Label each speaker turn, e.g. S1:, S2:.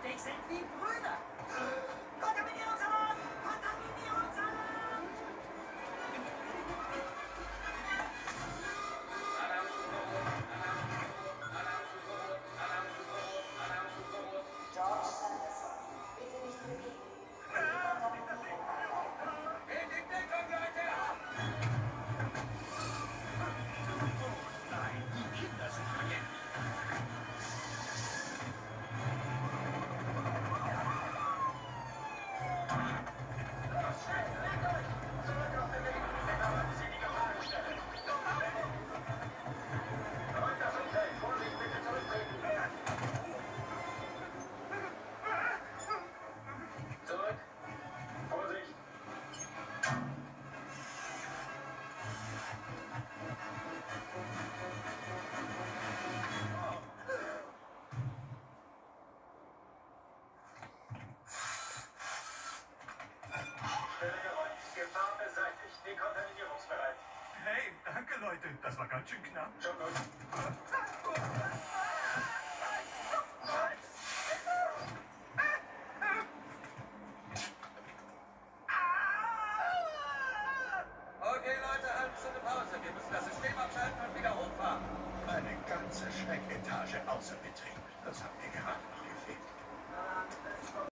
S1: plötzlich sind wie Brüder. Kontaminierungsalarm! Kontaminierungsalarm!
S2: George Sanderson, bitte nicht bewegen.
S1: In den Deckung, Leute! Nein, die Kinder sind vergessen.
S3: Zurück. Vorsicht. Stelle geräumt. Gefahr beseitigt. Dekontaminierungsbereit.
S4: Hey, danke Leute, das war ganz schön knapp.
S3: Schon gut.
S1: Okay, Leute, halbe Stunde Pause. Wir müssen das System abschalten und wieder hochfahren.
S4: Eine ganze Schrecketage außer Betrieb. Das hat mir gerade noch gefehlt.